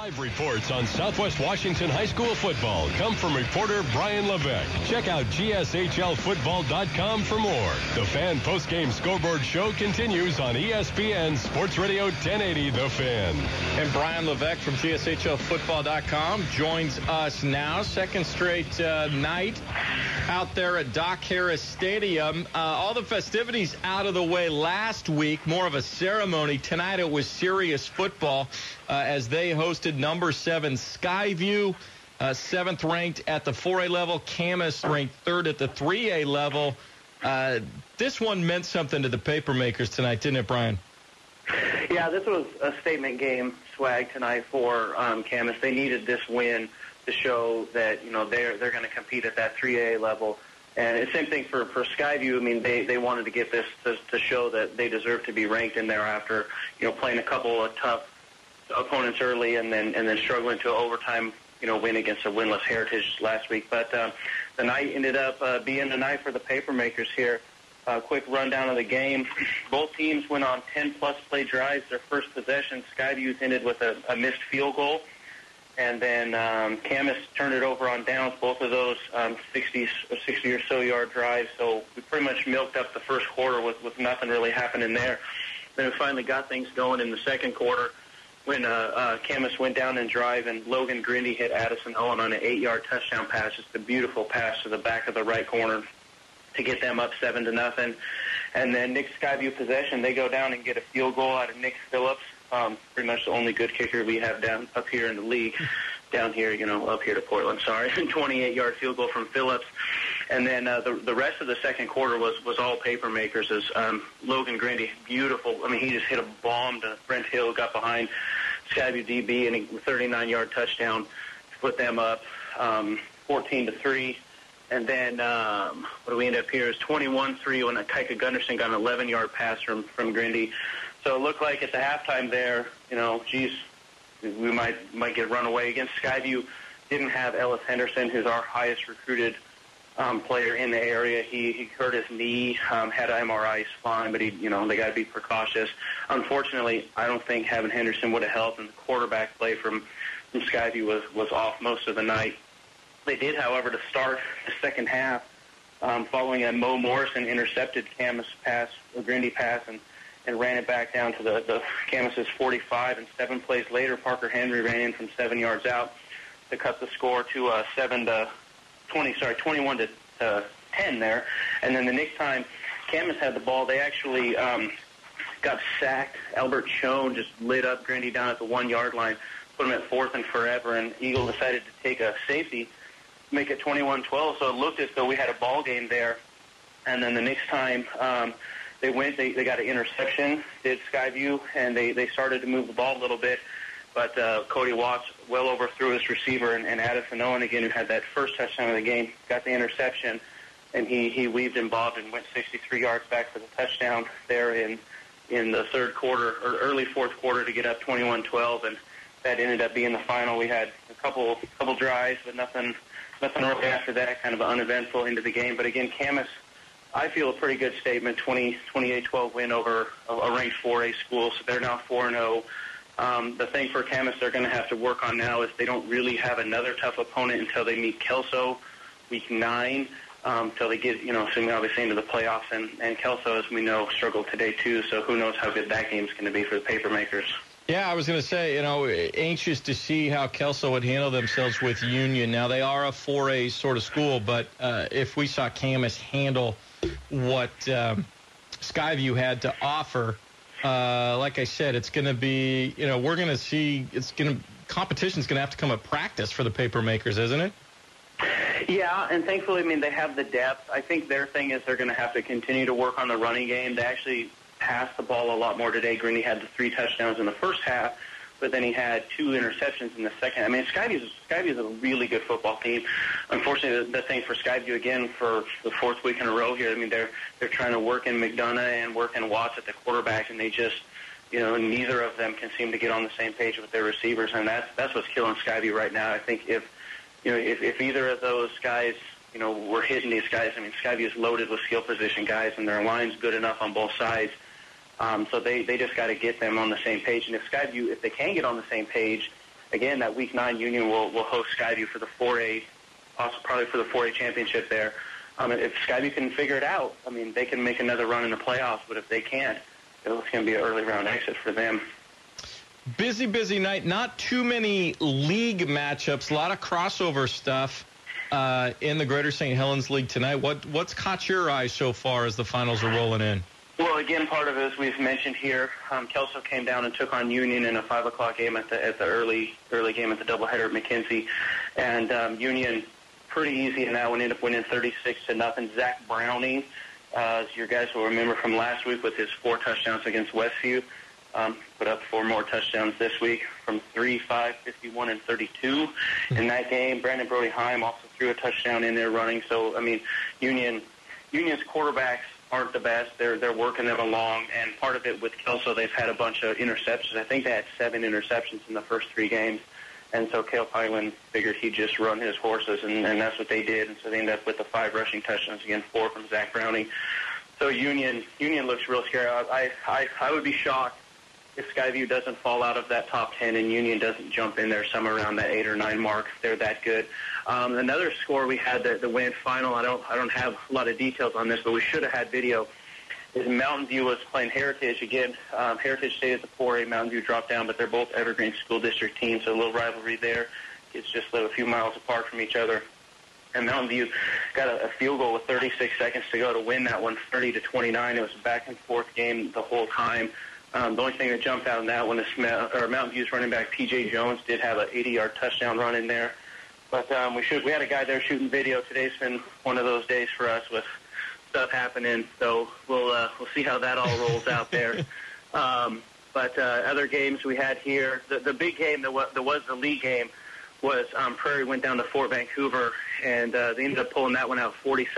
Live reports on Southwest Washington High School football come from reporter Brian Levesque. Check out GSHLfootball.com for more. The Fan postgame scoreboard show continues on ESPN Sports Radio 1080 The Fan. And Brian Levesque from GSHLfootball.com joins us now. Second straight night out there at Doc Harris Stadium. All the festivities out of the way last week, more of a ceremony. Tonight it was serious football as they hosted number 7 Skyview, 7th ranked at the 4A level. Camas ranked 3rd at the 3A level. This one meant something to the Papermakers tonight, didn't it, Brian? Yeah, this was a statement game, Swag, tonight for Camas. They needed this win to show that, you know, they're going to compete at that 3A level. And it's the same thing for Skyview. I mean, they wanted to get this to show that they deserve to be ranked in there after, you know, playing a couple of tough opponents early and then struggling to overtime, you know, win against a winless Heritage last week. But the night ended up being the night for the Papermakers here. Quick rundown of the game. Both teams went on 10-plus play drives. Their first possession, Skyview ended with a missed field goal. And then Camas turned it over on downs, both of those 60 or so yard drives. So we pretty much milked up the first quarter with nothing really happening there. Then we finally got things going in the second quarter when Camas went down and drive, and Logan Grindy hit Addison Owen on an 8-yard touchdown pass. Just a beautiful pass to the back of the right corner to get them up 7-0. And then Nick Skyview possession, they go down and get a field goal out of Nick Phillips. Pretty much the only good kicker we have down up here in the league, down here, you know, up here to Portland, sorry. 28-yard field goal from Phillips. And then the rest of the second quarter was all Papermakers as Logan Grindy, beautiful. I mean, he just hit a bomb to Brent Hill, got behind Skyview DB, and a 39-yard touchdown to put them up 14-3. And then what do we end up here is 21-3 when Kaika Gunderson got an 11-yard pass from Grindy. So it looked like at the halftime there, you know, geez, we might get run away against Skyview. Didn't have Ellis Henderson, who's our highest recruited player in the area. He hurt his knee, had an MRI, he's fine, but they got to be precautious. Unfortunately, I don't think having Henderson would have helped, and the quarterback play from Skyview was off most of the night. They did, however, to start the second half, following a Mo Morrison intercepted Camas pass, a Grindy pass, and ran it back down to the Camas's 45. And 7 plays later, Parker Henry ran in from 7 yards out to cut the score to 21 to 10 there. And then the next time Camas had the ball, they actually got sacked. Albert Schoen just lit up Grindy down at the 1-yard line, put him at 4th and forever, and Eagle decided to take a safety, make it 21-12. So it looked as though we had a ball game there. And then the next time they got an interception, did Skyview, and they started to move the ball a little bit. But Cody Watts well overthrew his receiver, and Addison Owen, again, who had that first touchdown of the game, got the interception, and he weaved and bobbed and went 63 yards back for the touchdown there in the third quarter, or early fourth quarter, to get up 21-12, and that ended up being the final. We had a couple drives, but nothing really after that, kind of uneventful into the game. But again, Camas, I feel a pretty good statement, 28-12 win over a ranked 4A school, so they're now 4-0. The thing for Camas they're going to have to work on now is they don't really have another tough opponent until they meet Kelso week 9, until they get, assuming obviously into the playoffs. And Kelso, as we know, struggled today too, so who knows how good that game's going to be for the Papermakers. Yeah, I was going to say, anxious to see how Kelso would handle themselves with Union. Now, they are a 4A sort of school, but if we saw Camas handle what Skyview had to offer, like I said, it's going to be, we're going to see, competition's going to have to come at practice for the Papermakers, isn't it? Yeah, and thankfully, they have the depth. I think their thing is they're going to have to continue to work on the running game. They actually passed the ball a lot more today. Grindy had the 3 touchdowns in the first half, but then he had 2 interceptions in the second. Skyview's a really good football team. Unfortunately, the thing for Skyview, again, for the 4th week in a row here, they're trying to work in McDonough and work in Watts at the quarterback, and they just, neither of them can seem to get on the same page with their receivers, and that's what's killing Skyview right now. I think if either of those guys, we're hitting these guys, Skyview is loaded with skill position guys, and their line's good enough on both sides. So they just got to get them on the same page. And if Skyview, if they can get on the same page, again, that Week 9 Union will host Skyview for the 4A, also probably for the 4A championship there. If Skyview can figure it out, I mean, they can make another run in the playoffs, but if they can't, it's going to be an early round exit for them. Busy night. Not too many league matchups. A lot of crossover stuff in the Greater St. Helens League tonight. What's caught your eye so far as the finals are rolling in? Well, again, part of it, as we've mentioned here, Kelso came down and took on Union in a 5 o'clock game at the early game at the doubleheader at McKenzie, and Union pretty easy in that one, ended up winning 36-0. Zach Browning, as your guys will remember from last week with his 4 touchdowns against Westview, put up 4 more touchdowns this week from 3, 5, 51, and 32 in that game. Brandon Brody-Heim also threw a touchdown in there running. So, I mean, Union's quarterbacks aren't the best. They're working them along, and part of it with Kelso, they've had a bunch of interceptions. I think they had 7 interceptions in the first 3 games. And so Cale Pyland figured he'd just run his horses, and that's what they did. And so they ended up with the 5 rushing touchdowns, again, 4 from Zach Browning. So Union looks real scary. I would be shocked if Skyview doesn't fall out of that top 10 and Union doesn't jump in there somewhere around that 8 or 9 mark. They're that good. Another score we had, the WIN final, I don't have a lot of details on this, but we should have had video, is Mountain View was playing Heritage. Again, Heritage stayed at the 4A, Mountain View dropped down, but they're both Evergreen School District teams, so a little rivalry there. It's just a few miles apart from each other. And Mountain View got a field goal with 36 seconds to go to win that one, 30-29. It was a back-and-forth game the whole time. The only thing that jumped out in that one is Mountain View's running back P.J. Jones did have an 80-yard touchdown run in there. But we had a guy there shooting video. Today's been one of those days for us with stuff happening, so we'll see how that all rolls out there. But other games we had here, the big game that was the league game was Prairie went down to Fort Vancouver, and they ended up pulling that one out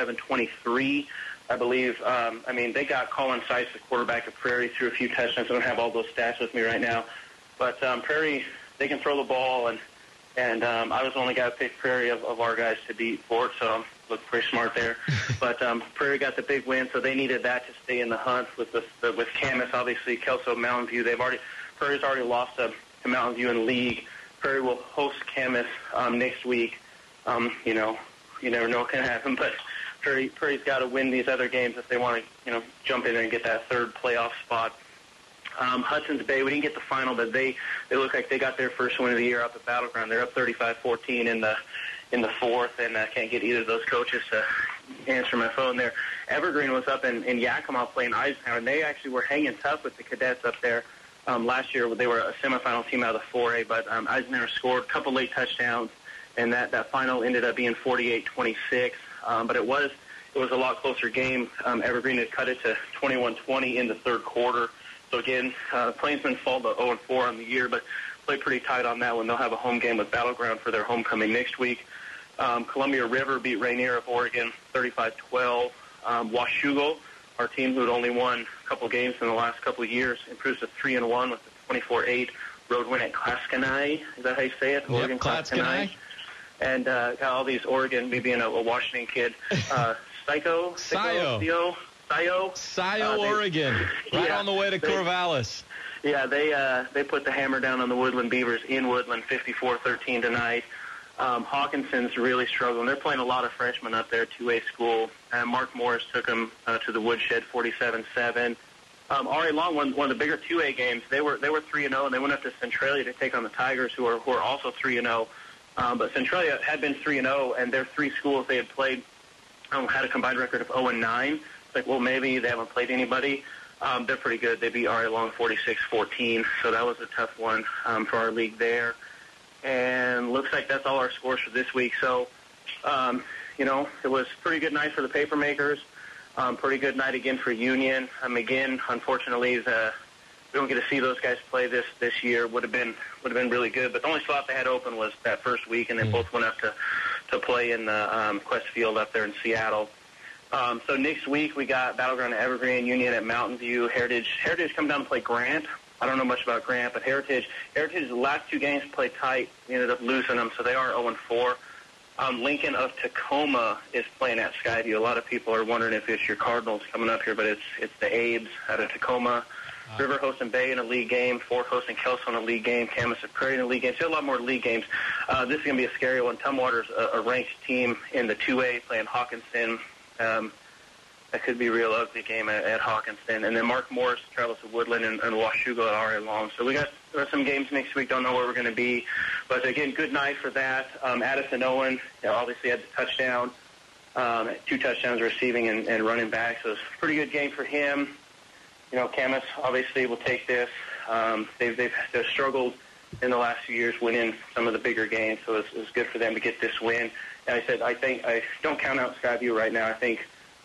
47-23, I believe. They got Colin Seitz, the quarterback of Prairie, threw a few touchdowns. I don't have all those stats with me right now. But Prairie, they can throw the ball, and I was the only guy who picked Prairie of our guys to beat Fort, so looked pretty smart there. But Prairie got the big win, so they needed that to stay in the hunt with Camas, obviously, Kelso, Mountain View. Prairie's already lost to Mountain View in league. Prairie will host Camas next week. You never know what can happen, but Prairie's got to win these other games if they want to, jump in there and get that 3rd playoff spot. Hudson's Bay, we didn't get the final, but they look like they got their first win of the year up at Battleground. They're up 35-14 in the 4th, and I can't get either of those coaches to answer my phone there. Evergreen was up in Yakima playing Eisenhower, and they actually were hanging tough with the Cadets up there. Last year they were a semifinal team out of the 4A, but Eisenhower scored a couple late touchdowns, and that final ended up being 48-26. But it was a lot closer game. Evergreen had cut it to 21-20 in the 3rd quarter. So again, Plainsman fall to 0-4 on the year, but played pretty tight on that one. They'll have a home game with Battleground for their homecoming next week. Columbia River beat Rainier of Oregon 35-12. Washougal, our team who had only won a couple games in the last couple of years, improves to 3-1 with a 24-8 road win at Claskanai. Is that how you say it? Yep, Oregon Claskanai. And got all these Oregon, me being a Washington kid, Sayo, Oregon, right on the way to Corvallis. Yeah, they put the hammer down on the Woodland Beavers in Woodland, 54-13 tonight. Hawkinson's really struggling. They're playing a lot of freshmen up there, 2A school. Mark Morris took them to the Woodshed, 47-7. Ari Long, one of the bigger 2A games, they were 3-0, and they went up to Centralia to take on the Tigers, who are also 3-0. But Centralia had been 3-0, and their 3 schools they had played had a combined record of 0-9. It's like, well, maybe they haven't played anybody. They're pretty good. They beat Ari Long 46-14, so that was a tough one for our league there. And looks like that's all our scores for this week. So, it was a pretty good night for the Papermakers. Pretty good night again for Union. Again, unfortunately, we don't get to see those guys play this year. Would have been really good. But the only slot they had open was that first week, and they both went up to play in the Quest Field up there in Seattle. So next week we got Battleground at Evergreen, Union at Mountain View, Heritage come down to play Grant. I don't know much about Grant, but Heritage, the last 2 games played tight. We ended up losing them, so they are 0-4. Lincoln of Tacoma is playing at Skyview. A lot of people are wondering if it's your Cardinals coming up here, but it's the Abes out of Tacoma. River hosting Bay in a league game, Fort hosting Kelso in a league game, Camas and Prairie in a league game. So a lot more league games. This is going to be a scary one. Tumwater's a ranked team in the 2A playing Hawkinson. That could be a real ugly game at Hawkinson. And then Mark Morris travels to Woodland and Washougal at R.A. Long. So we got some games next week. Don't know where we're going to be. But, again, good night for that. Addison Owen obviously had the touchdown, 2 touchdowns receiving and running back. So it's a pretty good game for him. Camas obviously will take this. They've struggled in the last few years winning some of the bigger games. So it's good for them to get this win. And I think I don't count out Skyview right now. I think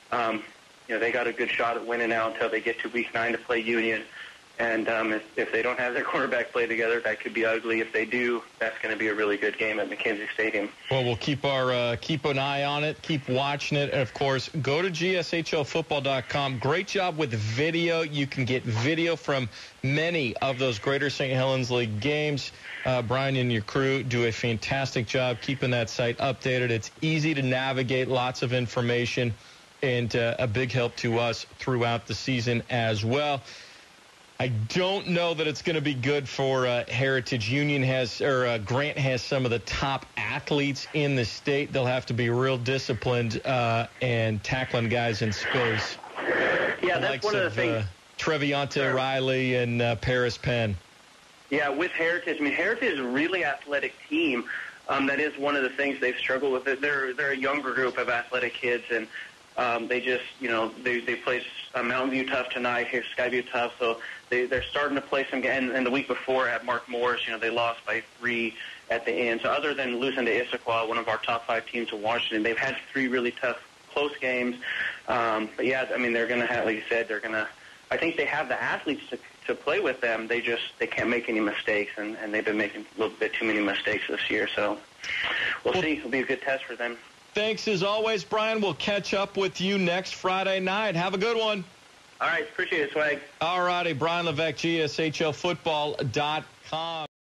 they got a good shot at winning out until they get to Week 9 to play Union. And if they don't have their quarterback play together, that could be ugly. If they do, that's going to be a really good game at McKenzie Stadium. Well, we'll keep an eye on it, keep watching it. And, of course, go to GSHLfootball.com. Great job with video. You can get video from many of those Greater St. Helens League games. Brian and your crew do a fantastic job keeping that site updated. It's easy to navigate, lots of information, and a big help to us throughout the season as well. I don't know that it's going to be good for Heritage. Grant has some of the top athletes in the state. They'll have to be real disciplined and tackling guys in space. Yeah, that's one of the things. Treviante Riley and Paris Penn. Yeah, with Heritage. Heritage is a really athletic team. That is one of the things they've struggled with. They're a younger group of athletic kids, and they just, they play Mountain View tough tonight, here Skyview tough, so they're starting to play some games. And the week before at Mark Morris, they lost by 3 at the end. So other than losing to Issaquah, one of our top 5 teams in Washington, they've had 3 really tough, close games. But yeah, they're going to have, like you said, I think they have the athletes to play with them. They can't make any mistakes, and they've been making a little bit too many mistakes this year. So we'll see. It'll be a good test for them. Thanks as always, Brian. We'll catch up with you next Friday night. Have a good one. All right. Appreciate it, Swag. All righty. Brian Levesque, GSHLfootball.com.